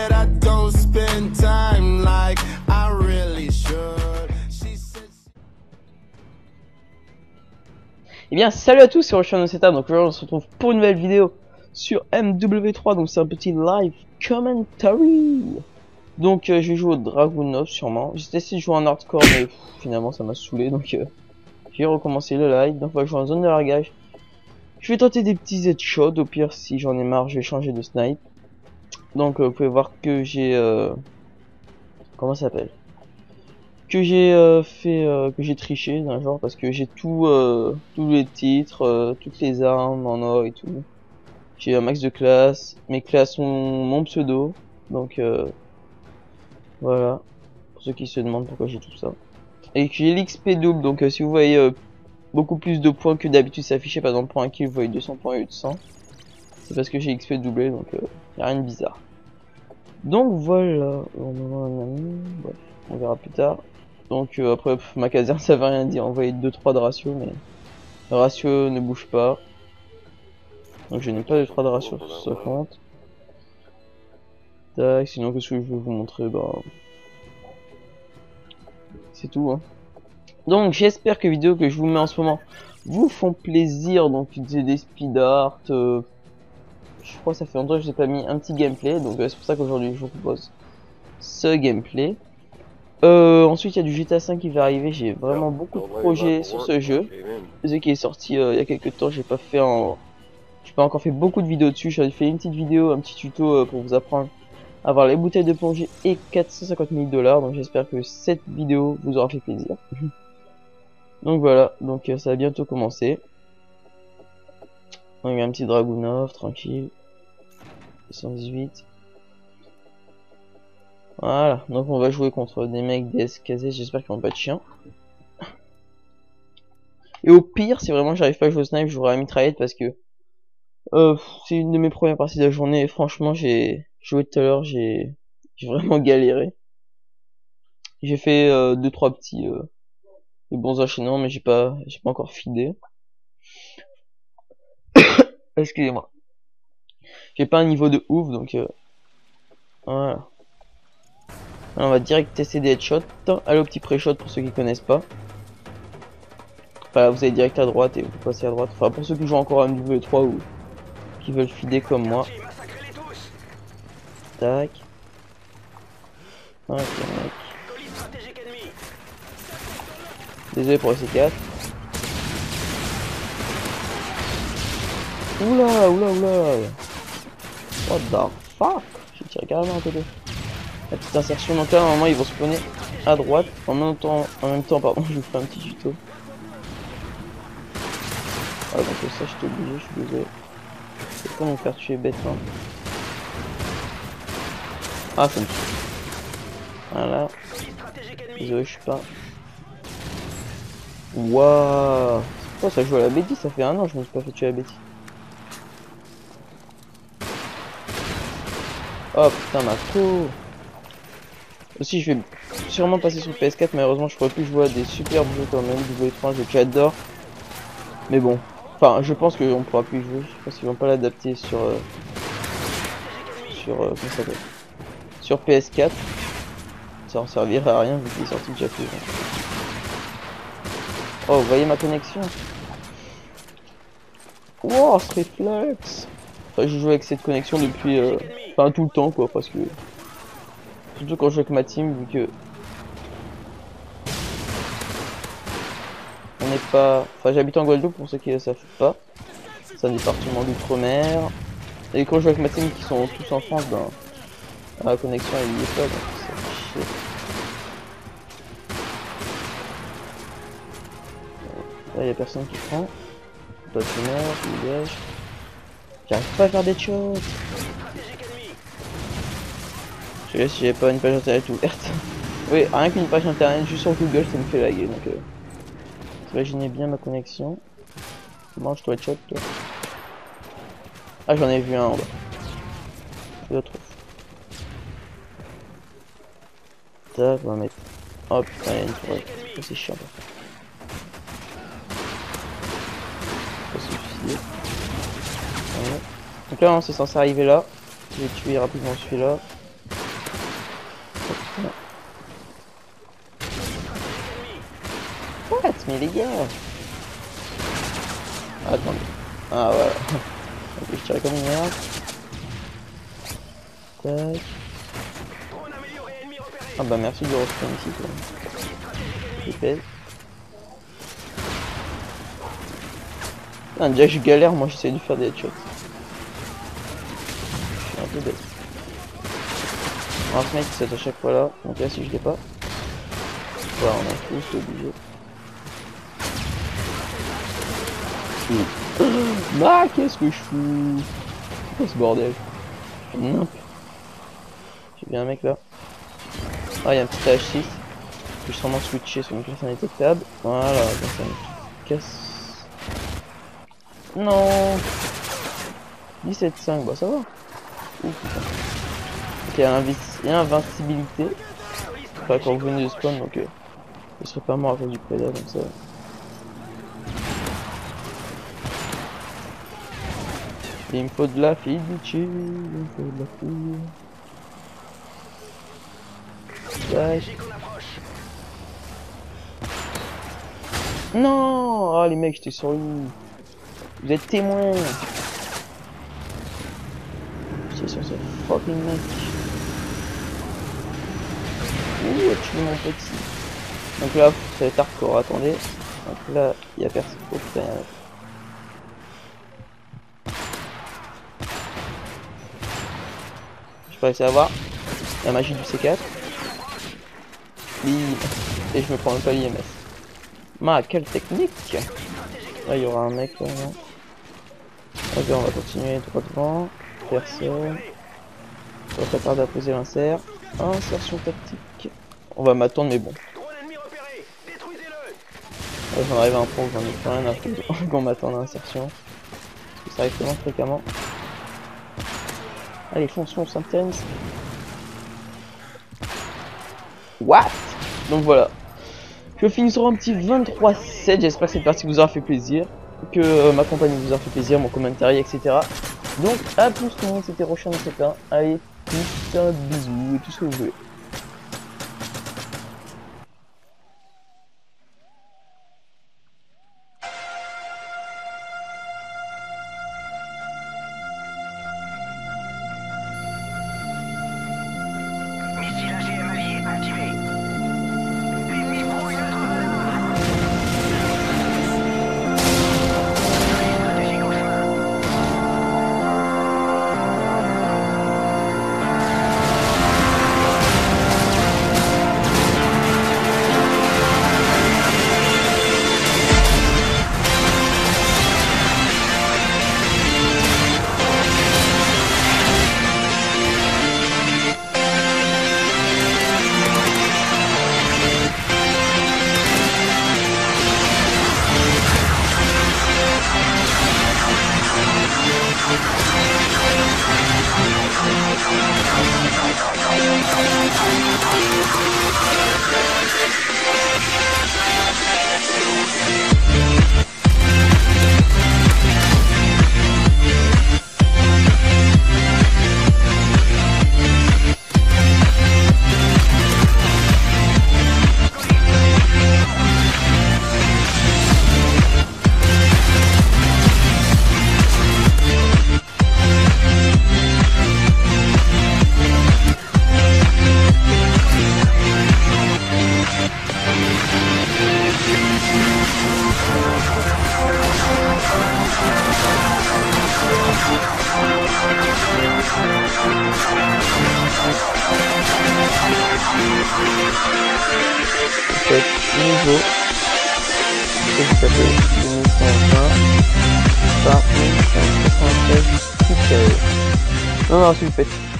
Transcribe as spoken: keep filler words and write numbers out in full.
said I don't spend time like I really should. She said... Eh bien, salut à tous, c'est Rochon Zeta. Donc aujourd'hui on se retrouve pour une nouvelle vidéo sur M W trois. Donc c'est un petit live commentary. Donc euh, je vais jouer au Dragunov sûrement. J'ai essayé de jouer en hardcore mais pff, finalement ça m'a saoulé. Donc euh, j'ai recommencé le live. Donc on va jouer en zone de largage. Je vais tenter des petits headshots. Au pire si j'en ai marre je vais changer de snipe. Donc euh, vous pouvez voir que j'ai... Euh... Comment ça s'appelle que j'ai euh, fait euh, que j'ai triché d'un genre parce que j'ai tout euh, tous les titres, euh, toutes les armes en or et tout. J'ai un max de classe, mes classes sont mon pseudo, donc euh, voilà, pour ceux qui se demandent pourquoi j'ai tout ça. Et que j'ai l'X P double, donc euh, si vous voyez euh, beaucoup plus de points que d'habitude s'afficher, par exemple pour un kill vous voyez deux cents points au lieu de cent, c'est parce que j'ai X P doublé, donc euh, y a rien de bizarre. Donc voilà, bref, on verra plus tard. Donc euh, après pff, ma caserne ça veut rien dire, on voyait deux trois de ratio mais le ratio ne bouge pas. Donc je n'ai pas de trois de ratio sur ce compte. Tac, sinon qu'est-ce que je vais vous montrer, bah c'est tout hein. Donc j'espère que les vidéos que je vous mets en ce moment vous font plaisir, donc des speed art, euh, je crois que ça fait longtemps que je n'ai pas mis un petit gameplay, donc euh, c'est pour ça qu'aujourd'hui je vous propose ce gameplay. Euh, ensuite il y a du G T A cinq qui va arriver, j'ai vraiment beaucoup de projets sur ce jeu. Ce qui est sorti euh, il y a quelques temps, j'ai pas fait en... J'ai pas encore fait beaucoup de vidéos dessus, j'ai fait une petite vidéo, un petit tuto euh, pour vous apprendre à avoir les bouteilles de plongée et quatre cent cinquante mille dollars, donc j'espère que cette vidéo vous aura fait plaisir. Donc voilà, donc euh, ça va bientôt commencer. Donc un petit Dragunov, tranquille. cent dix-huit. Voilà, donc on va jouer contre des mecs des S K Z, j'espère qu'ils vont pas de chiens. Et au pire, si vraiment j'arrive pas à jouer au snipe, je jouerai à la mitraillette parce que euh, c'est une de mes premières parties de la journée et franchement j'ai joué tout à l'heure, j'ai vraiment galéré. J'ai fait euh, deux trois petits euh, des bons enchaînements mais j'ai pas j'ai pas encore fidé. Excusez-moi. J'ai pas un niveau de ouf donc euh, voilà. Alors, on va direct tester des headshots. Allez au petit pré-shot pour ceux qui connaissent pas. Enfin, vous allez direct à droite et vous passez à droite. Enfin, pour ceux qui jouent encore à M W trois ou qui veulent fider comme moi. Tac. Ok, mec. Désolé pour le C quatre. Oula, oula, oula. What the fuck? J'ai tiré carrément à côté. La petite insertion, donc là normalement ils vont spawner à droite. En même temps, en même temps pardon, je vous ferai un petit tuto. Ah donc ça je t'ai obligé, je suis désolé. C'est pas me faire tuer bêtement. Ah ça me tue. Voilà. Désolé je suis pas. Waouh. Oh ça joue à la bêtise, ça fait un an que je me suis pas fait tuer à la bêtise. Oh putain ma peau. Aussi je vais sûrement passer sur P S quatre, malheureusement je pourrais plus jouer à des superbes jeux comme M W trois, jeux que j'adore. Mais bon, enfin je pense qu'on pourra plus jouer, je sais pas s'ils vont pas l'adapter sur... Euh, sur... Euh, comment ça s'appelle, sur P S quatre. Ça en servira à rien vu qu'il est sorti déjà plus. Oh vous voyez ma connexion. Wow, ce réflexe. Enfin je joue avec cette connexion depuis... Euh, enfin tout le temps quoi, parce que... Surtout quand je joue avec ma team, vu que on n'est pas... Enfin j'habite en Guadeloupe pour ceux qui ne savent pas. C'est un département d'outre-mer. Et quand je joue avec ma team qui sont tous en France, ben la connexion elle y est pas, donc ça fait chier. Là il y a personne qui prend. Toi tu meurs, tu dégages. J'arrive pas à faire des shots. Je sais si j'avais pas une page internet ouverte. Oui, rien qu'une page internet juste sur Google ça me fait laguer, donc euh, imaginez bien ma connexion. Mange-toi de shot toi. Ah j'en ai vu un en bas. L'autre. Tac, on va mettre... Oh putain il y a une tourelle. Oh, c'est chiant par contre. Pas se suicider. Voilà. Donc là on c'est censé arriver là. Je vais tuer rapidement celui-là. Mais les gars. Ah, attendez. Ah voilà. Ok, je tire comme une merde. Tac. Ah bah merci de respawn ici quoi. Je pèse. Ah, déjà je galère, moi j'essaie de faire des headshots. Je suis un peu bête. Alors ce mec il saute à chaque fois là, donc là si je l'ai pas. Voilà, on a tous obligé. Ah qu'est-ce que je fous? C'est quoi ce bordel? Nimp. J'ai bien un mec là. Ah, il y a un petit H six. Je vais sûrement switcher sur une classe indétectable. Voilà, comme ça me casse. Non, dix-sept cinq, bah ça va. Ouh, putain. Ok, il y a l'invincibilité. Enfin, quand vous venez de spawn, donc euh, je serai pas mort à cause du prédat, comme ça. Il me faut de la fidélité, il me faut de la fille. Tac. Non, ah les mecs, j'étais sur lui. Vous êtes témoins. J'étais sur ce fucking mec. Ouh, tu es mon petit. Donc là, ça va être hardcore, attendez. Donc là, il y a personne. Oh putain, il y a un mec. Je peux réussir à voir la magie du C quatre. Et je me prends même pas l'I M S. Ma, quelle technique! Là, il y aura un mec là, non? Ok, on va continuer droit devant. Personne. On va pas tarder à poser l'insert. Insertion tactique. On va m'attendre, mais bon. Ouais, j'en arrive à un point où j'en ai plus rien à foutre qu'on m'attende à l'insertion. Parce que ça arrive tellement fréquemment. Allez, fonce, fonce, intense. What? Donc voilà. Je finis sur un petit vingt-trois sept. J'espère que cette partie vous aura fait plaisir. Que euh, ma compagnie vous a fait plaisir, mon commentaire, et cetera. Donc à plus tout le monde, c'était Roshan, et cetera. Allez, tous un bisou et tout ce que vous voulez. Niveau et ça fait mille cent vingt par mille cent soixante-treize pixels. Non, non, s'il vous plaît.